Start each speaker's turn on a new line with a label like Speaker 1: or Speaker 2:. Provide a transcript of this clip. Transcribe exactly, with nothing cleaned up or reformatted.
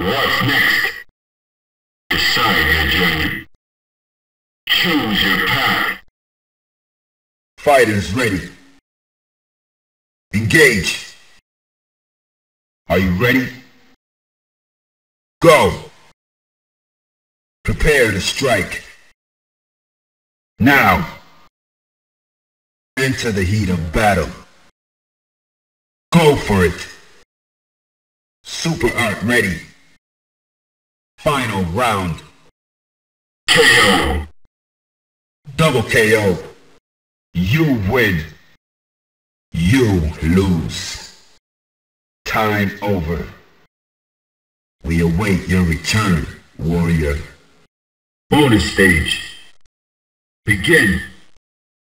Speaker 1: What's next? Decide your journey. Choose your path.
Speaker 2: Fighters ready. Engage. Are you ready? Go. Prepare to strike. Now. Enter the heat of battle. Go for it. Super Art ready. Final round.
Speaker 1: K O.
Speaker 2: Double K O. You win. You lose. Time over. We await your return, warrior.
Speaker 1: Bonus stage. Begin.